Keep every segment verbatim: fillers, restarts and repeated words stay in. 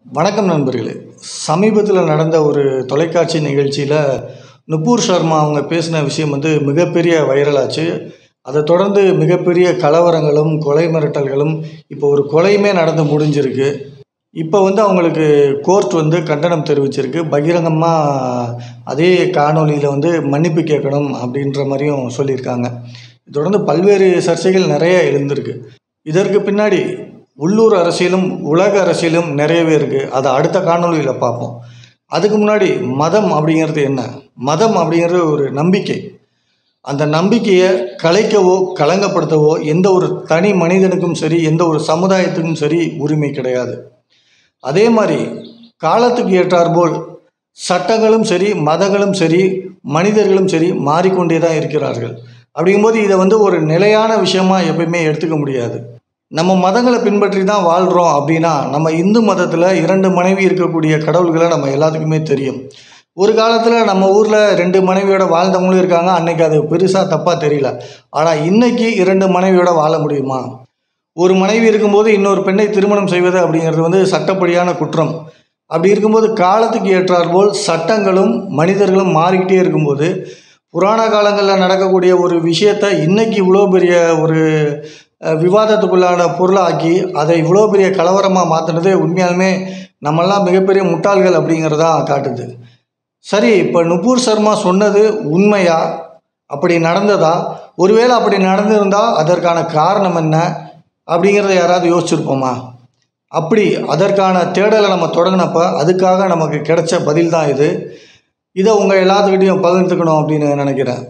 வணக்கம் நண்பர்களே. சமீபத்தில் நடந்த ஒரு தொலைக்காட்சி நிகழ்ச்சியில் நுபுர் ஷர்மா அவங்க பேசின விஷயம் வந்து மிகப்பெரிய வைரலாச்சு. அதை தொடர்ந்து மிகப்பெரிய கலவரங்களும் கொலை மிரட்டல்களும், இப்போ ஒரு கொலையுமே நடந்து முடிஞ்சிருக்கு. இப்போ வந்து அவங்களுக்கு கோர்ட் வந்து கண்டனம் தெரிவிச்சிருக்கு. பகிரங்கமாக அதே காணொலியில் வந்து மன்னிப்பு கேட்கணும் அப்படின்ற மாதிரியும் சொல்லியிருக்காங்க. தொடர்ந்து பல்வேறு சர்ச்சைகள் நிறைய எழுந்திருக்கு. இதற்கு பின்னாடி உள்ளூர் அரசியலும் உலக அரசியலும் நிறையவே இருக்குது. அதை அடுத்த காணொலியில் பார்ப்போம். அதுக்கு முன்னாடி மதம் அப்படிங்கிறது என்ன? மதம் அப்படிங்கிறது ஒரு நம்பிக்கை. அந்த நம்பிக்கையை கலைக்கவோ களங்கப்படுத்தவோ எந்த ஒரு தனி மனிதனுக்கும் சரி, எந்த ஒரு சமுதாயத்துக்கும் சரி உரிமை கிடையாது. அதே மாதிரி காலத்துக்கு ஏற்றாற்போல் சட்டங்களும் சரி, மதங்களும் சரி, மனிதர்களும் சரி மாறிக்கொண்டே தான் இருக்கிறார்கள். அப்படிங்கும்போது இதை வந்து ஒரு நிலையான விஷயமா எப்பயுமே எடுத்துக்க முடியாது. நம்ம மதங்களை பின்பற்றி தான் வாழ்கிறோம் அப்படின்னா, நம்ம இந்து மதத்தில் இரண்டு மனைவி இருக்கக்கூடிய கடவுள்களை நம்ம எல்லாத்துக்குமே தெரியும். ஒரு காலத்தில் நம்ம ஊரில் ரெண்டு மனைவியோட வாழ்ந்தவங்களும் இருக்காங்க. அன்னைக்கு அது பெருசாக தப்பாக தெரியல. ஆனால் இன்னைக்கு இரண்டு மனைவியோட வாழ முடியுமா? ஒரு மனைவி இருக்கும்போது இன்னொரு பெண்ணை திருமணம் செய்வது அப்படிங்கிறது வந்து சட்டப்படியான குற்றம். அப்படி இருக்கும்போது காலத்துக்கு ஏற்றாற்போல் சட்டங்களும் மனிதர்களும் மாறிக்கிட்டே இருக்கும்போது, புராண காலங்களில் நடக்கக்கூடிய ஒரு விஷயத்தை இன்னைக்கு இவ்வளோ பெரிய ஒரு விவாதத்துக்குள்ளான பொருளாக்கி அதை இவ்வளோ பெரிய கலவரமாக மாற்றினது உண்மையாலுமே நம்மெல்லாம் மிகப்பெரிய முட்டாள்கள் அப்படிங்கிறதா காட்டுது. சரி, இப்போ நுபுர் ஷர்மா சொன்னது உண்மையா? அப்படி நடந்ததா? ஒருவேளை அப்படி நடந்திருந்தால் அதற்கான காரணம் என்ன அப்படிங்கிறத யாராவது யோசிச்சிருப்போமா? அப்படி அதற்கான தேடலை நம்ம தொடங்கினப்போ அதுக்காக நமக்கு கிடைச்ச பதில் தான் இது. இதை உங்கள் எல்லாத்துக்கிட்டையும் பகிர்ந்துக்கணும் அப்படின்னு நினைக்கிறேன்.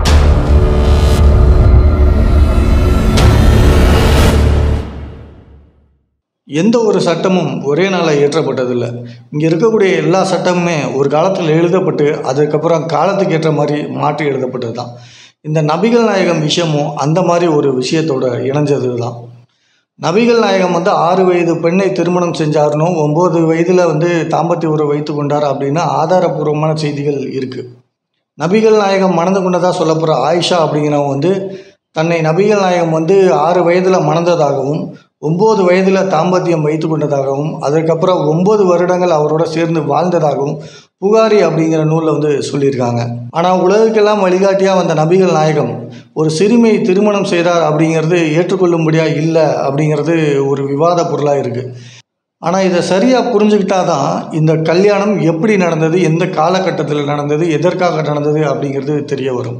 எந்த ஒரு சட்டமும் ஒரே நாளில் இயற்றப்பட்டதில்லை. இங்கே இருக்கக்கூடிய எல்லா சட்டமுமே ஒரு காலத்தில் எழுதப்பட்டு அதுக்கப்புறம் காலத்துக்கு ஏற்ற மாதிரி மாற்றி எழுதப்பட்டது தான். இந்த நபிகள் நாயகம் விஷயமும் அந்த மாதிரி ஒரு விஷயத்தோட இணைஞ்சது தான். நபிகள் நாயகம் வந்து ஆறு வயது பெண்ணை திருமணம் செஞ்சாருனோ, ஒம்பது வயதில் வந்து தாம்பத்திய உறவு வைத்து கொண்டார் அப்படின்னு ஆதாரபூர்வமான செய்திகள் இருக்குது. நபிகள் நாயகம் மணந்து கொண்டதாக சொல்லப்படுற ஆயிஷா அப்படிங்கிறவங்க வந்து தன்னை நபிகள் நாயகம் வந்து ஆறு வயதில் மணந்ததாகவும், ஒம்பது வயதில் தாம்பத்தியம் வைத்து கொண்டதாகவும், அதற்கப்புறம் ஒம்பது வருடங்கள் அவரோட சேர்ந்து வாழ்ந்ததாகவும் புகாரி அப்படிங்கிற நூலில் வந்து சொல்லியிருக்காங்க. ஆனால் உலகுக்கெல்லாம் வழிகாட்டியாக வந்த நபிகள் நாயகம் ஒரு சிறுமியை திருமணம் செய்தார் அப்படிங்கிறது ஏற்றுக்கொள்ளும்படியாக இல்லை அப்படிங்கிறது ஒரு விவாத பொருளாக இருக்குது. ஆனால் இதை சரியாக புரிஞ்சுக்கிட்டால் தான் இந்த கல்யாணம் எப்படி நடந்தது, எந்த காலகட்டத்தில் நடந்தது, எதற்காக நடந்தது அப்படிங்கிறது தெரிய வரும்.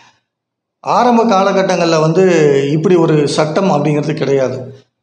ஆரம்ப காலகட்டங்களில் வந்து இப்படி ஒரு சட்டம் அப்படிங்கிறது கிடையாது.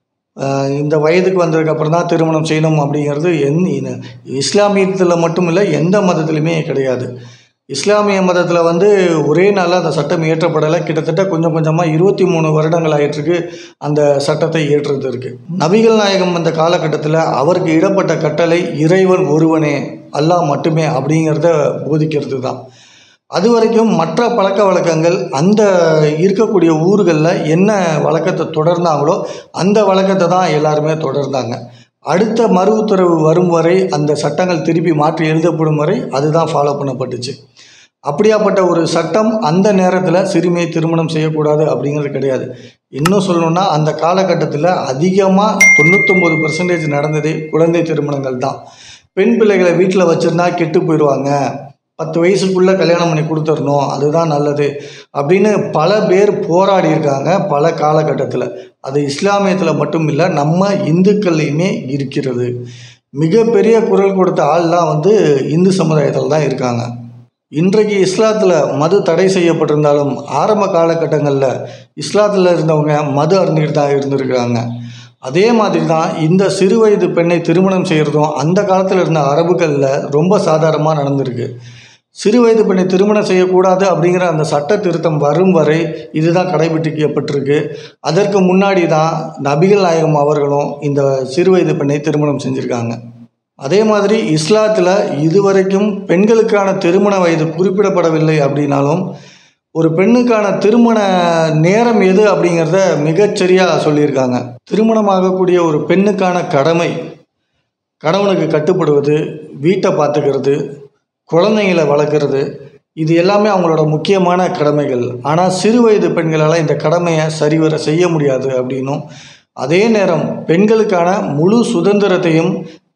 இந்த வயதுக்கு வந்ததுக்கப்புறம் தான் திருமணம் செய்யணும் அப்படிங்கிறது என் இஸ்லாமியத்தில் மட்டும் இல்லை, எந்த மதத்துலையுமே கிடையாது. இஸ்லாமிய மதத்தில் வந்து ஒரே நாளில் அந்த சட்டம் இயற்றப்படலை. கிட்டத்தட்ட கொஞ்சம் கொஞ்சமாக இருபத்தி மூணு வருடங்கள் ஆயிட்டிருக்கு அந்த சட்டத்தை இயற்றுறதுக்கு. நபிகள் நாயகம் அந்த காலகட்டத்தில் அவருக்கு இடப்பட்ட கட்டளை இறைவன் ஒருவனே, அல்லாஹ் மட்டுமே அப்படிங்கிறத போதிக்கிறது தான். அது வரைக்கும் மற்ற பழக்க வழக்கங்கள் அந்த இருக்கக்கூடிய ஊர்களில் என்ன வழக்கத்தை தொடர்ந்தாங்களோ அந்த வழக்கத்தை தான் எல்லாருமே தொடர்ந்தாங்க. அடுத்த மறு உத்தரவு வரும் வரை, அந்த சட்டங்கள் திருப்பி மாற்றி எழுதப்படும் வரை அதுதான் ஃபாலோ பண்ணப்பட்டுச்சு. அப்படியாப்பட்ட ஒரு சட்டம் அந்த நேரத்தில் சிறுமியை திருமணம் செய்யக்கூடாது அப்படிங்கிறது கிடையாது. இன்னும் சொல்லணுன்னா அந்த காலகட்டத்தில் அதிகமாக தொண்ணூத்தொம்பது பர்சன்டேஜ் நடந்ததே குழந்தை திருமணங்கள் தான். பெண் பிள்ளைகளை வீட்டில் வச்சுருந்தா கெட்டு போயிடுவாங்க, பத்து வயசுக்குள்ளே கல்யாணம் பண்ணி கொடுத்துடணும், அதுதான் நல்லது அப்படின்னு பல பேர் போராடி இருக்காங்க பல காலகட்டத்தில். அது இஸ்லாமியத்தில் மட்டும் இல்லை, நம்ம இந்துக்கள்லையுமே இருக்கிறது. மிகப்பெரிய குரல் கொடுத்த ஆள்லாம் வந்து இந்து சமுதாயத்தில் தான் இருக்காங்க. இன்றைக்கு இஸ்லாத்தில் மது தடை செய்யப்பட்டிருந்தாலும் ஆரம்ப காலகட்டங்களில் இஸ்லாத்தில் இருந்தவங்க மது அருந்திட்டு தான் இருந்திருக்கிறாங்க. அதே மாதிரி தான் இந்த சிறு வயது பெண்ணை திருமணம் செய்கிறதும் அந்த காலத்தில் இருந்த அரபுகளில் ரொம்ப சாதாரணமாக நடந்திருக்கு. சிறு வயது பெண்ணை திருமணம் செய்யக்கூடாது அப்படிங்கிற அந்த சட்ட திருத்தம் வரும் வரை இதுதான் கடைபிடிக்கப்பட்டிருக்கு. அதற்கு முன்னாடி தான் நபிகள் நாயகம் அவர்களும் இந்த சிறு வயது பெண்ணை திருமணம் செஞ்சுருக்காங்க. அதே மாதிரி இஸ்லாத்தில் இதுவரைக்கும் பெண்களுக்கான திருமண வயது குறிப்பிடப்படவில்லை அப்படின்னாலும், ஒரு பெண்ணுக்கான திருமண நேரம் எது அப்படிங்கிறத மிகச்சரியாக சொல்லியிருக்காங்க. திருமணமாகக்கூடிய ஒரு பெண்ணுக்கான கடமை கணவனுக்கு கட்டுப்படுவது, வீட்டை பார்த்துக்கிறது, குழந்தைங்களை வளர்க்குறது, இது எல்லாமே அவங்களோட முக்கியமான கடமைகள். ஆனால் சிறு வயது பெண்களால் இந்த கடமையை சரிவர செய்ய முடியாது அப்படின்னும், அதே நேரம் பெண்களுக்கான முழு சுதந்திரத்தையும்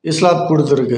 இஸ்லாம் கொடுத்துருக்கு.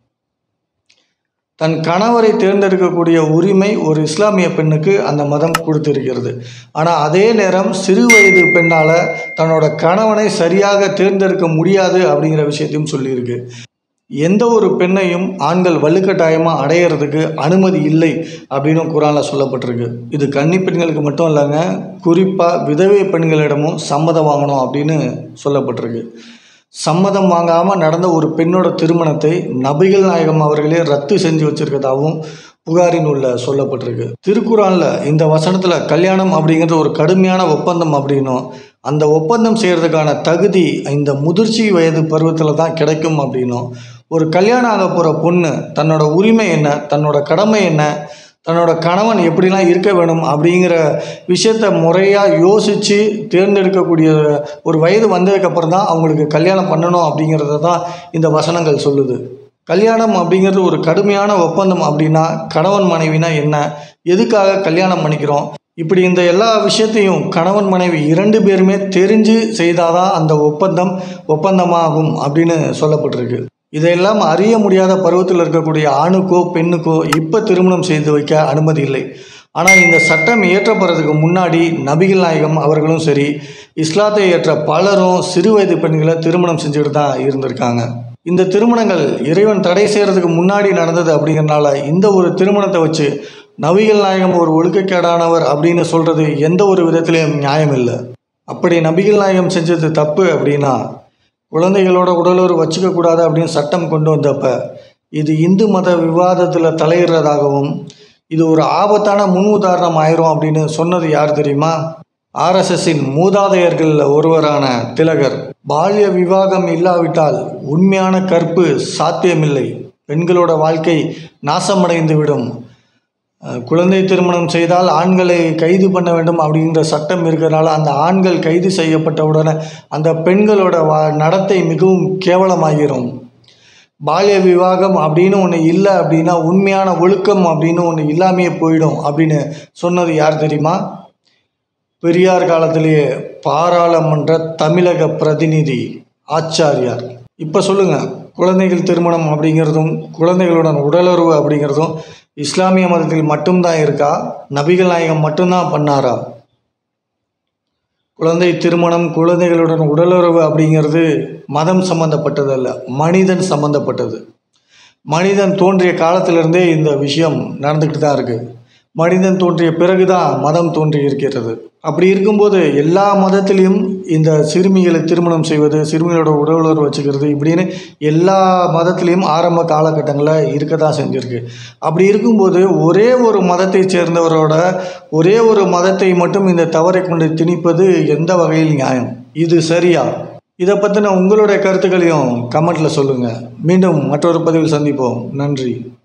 தன் கணவரை தேர்ந்தெடுக்கக்கூடிய உரிமை ஒரு இஸ்லாமிய பெண்ணுக்கு அந்த மதம் கொடுத்திருக்கிறது. ஆனால் அதே நேரம் சிறு வயது பெண்ணால் தன்னோட கணவனை சரியாக தேர்ந்தெடுக்க முடியாது அப்படிங்கிற விஷயத்தையும் சொல்லியிருக்கு. எந்த ஒரு பெண்ணையும் ஆண்கள் வலுக்கட்டாயமாக அடையிறதுக்கு அனுமதி இல்லை அப்படின்னு குரானில் சொல்லப்பட்டிருக்கு. இது கன்னி பெண்களுக்கு மட்டும் இல்லைங்க, குறிப்பாக விதவை பெண்களிடமும் சம்மதம் வாங்கணும் அப்படின்னு சொல்லப்பட்டிருக்கு. சம்மதம் வாங்காமல் நடந்த ஒரு பெண்ணோட திருமணத்தை நபிகள் நாயகம் அவர்களே ரத்து செஞ்சு வச்சிருக்கதாகவும் புகாரின் உள்ள சொல்லப்பட்டிருக்கு. திருக்குறானில் இந்த வசனத்தில் கல்யாணம் அப்படிங்கிறது ஒரு கடுமையான ஒப்பந்தம் அப்படின்னும், அந்த ஒப்பந்தம் செய்கிறதுக்கான தகுதி இந்த முதிர்ச்சி வயது பருவத்தில் தான் கிடைக்கும் அப்படின்னும், ஒரு கல்யாணம் ஆக போகிற பொண்ணு தன்னோட உரிமை என்ன, தன்னோட கடமை என்ன, தன்னோட கணவன் எப்படிலாம் இருக்க வேணும் அப்படிங்கிற விஷயத்த முறையாக யோசித்து தேர்ந்தெடுக்கக்கூடிய ஒரு வயது வந்ததுக்கப்புறம் தான் அவங்களுக்கு கல்யாணம் பண்ணணும் அப்படிங்கிறத தான் இந்த வசனங்கள் சொல்லுது. கல்யாணம் அப்படிங்கிறது ஒரு கடுமையான ஒப்பந்தம் அப்படின்னா கணவன் மனைவினா என்ன, எதுக்காக கல்யாணம் பண்ணிக்கிறோம், இப்படி இந்த எல்லா விஷயத்தையும் கணவன் மனைவி இரண்டு பேருமே தெரிஞ்சு செய்தாதான் அந்த ஒப்பந்தம் ஒப்பந்தமாகும் அப்படின்னு சொல்லப்பட்டிருக்கு. இதையெல்லாம் அறிய முடியாத பருவத்தில் இருக்கக்கூடிய ஆணுக்கோ பெண்ணுக்கோ இப்போ திருமணம் செய்து வைக்க அனுமதி இல்லை. ஆனால் இந்த சட்டம் இயற்றப்படுறதுக்கு முன்னாடி நபிகள் நாயகம் அவர்களும் சரி, இஸ்லாத்தை ஏற்ற பலரும் சிறு வயது பெண்களை திருமணம் செஞ்சுட்டு தான் இருந்திருக்காங்க. இந்த திருமணங்கள் இறைவன் தடை செய்கிறதுக்கு முன்னாடி நடந்தது அப்படிங்கிறனால இந்த ஒரு திருமணத்தை வச்சு நபிகள் நாயகம் ஒரு ஒழுக்கக்கேடானவர் அப்படின்னு சொல்கிறது எந்த ஒரு விதத்திலையும் நியாயம் இல்லை. அப்படி நபிகள் நாயகம் செஞ்சது தப்பு அப்படின்னா குழந்தைகளோட உடலுறவு வச்சுக்கக்கூடாது அப்படின்னு சட்டம் கொண்டு வந்தப்ப இது இந்து மத விவாதத்தில் தலையிடுறதாகவும் இது ஒரு ஆபத்தான முன் உதாரணம் ஆயிரும் அப்படின்னு சொன்னது யார் தெரியுமா? ஆர்எஸ்எஸ்ஸின் மூதாதையர்களில் ஒருவரான திலகர். பால்ய விவாகம் இல்லாவிட்டால் உண்மையான கற்பு சாத்தியமில்லை, பெண்களோட வாழ்க்கை நாசமடைந்து விடும், குழந்தை திருமணம் செய்தால் ஆண்களை கைது பண்ண வேண்டும் அப்படிங்கிற சட்டம் இருக்கிறனால அந்த ஆண்கள் கைது செய்யப்பட்டவுடனே அந்த பெண்களோட வா நடத்தை மிகவும் கேவலமாகிரும். பால்ய விவாகம் அப்படின்னு ஒன்று இல்லை அப்படின்னா உண்மையான ஒழுக்கம் அப்படின்னு ஒன்று இல்லாமையே போயிடும் அப்படின்னு சொன்னது யார் தெரியுமா? பெரியார் காலத்திலேயே பாராளுமன்ற தமிழக பிரதிநிதி ஆச்சாரியார். இப்போ சொல்லுங்கள், குழந்தைகள் திருமணம் அப்படிங்கிறதும் குழந்தைகளுடன் உடலுறவு அப்படிங்கிறதும் இஸ்லாமிய மதத்தில் மட்டும்தான் இருக்கா? நபிகள் நாயகம் மட்டும்தான் பண்ணாரா? குழந்தை திருமணம் குழந்தைகளுடன் உடலுறவு அப்படிங்கிறது மதம் சம்பந்தப்பட்டது அல்ல, மனிதன் சம்பந்தப்பட்டது. மனிதன் தோன்றிய காலத்திலிருந்தே இந்த விஷயம் நடந்துக்கிட்டு தான் இருக்குது. மனிதன் தோன்றிய பிறகு தான் மதம் தோன்றி இருக்கிறது. அப்படி இருக்கும்போது எல்லா மதத்திலையும் இந்த சிறுமிகளை திருமணம் செய்வது, சிறுமிகளோட உடலுறவு வச்சுக்கிறது இப்படின்னு எல்லா மதத்திலையும் ஆரம்ப காலகட்டங்களில் இருக்க தான் செஞ்சுருக்கு. அப்படி இருக்கும்போது ஒரே ஒரு மதத்தை சேர்ந்தவரோட ஒரே ஒரு மதத்தை மட்டும் இந்த தவறை கொண்டு திணிப்பது எந்த வகையில் நியாயம்? இது சரியா? இதை பற்றின உங்களுடைய கருத்துக்களையும் கமெண்ட்டில் சொல்லுங்கள். மீண்டும் மற்றொரு பதிவில் சந்திப்போம். நன்றி.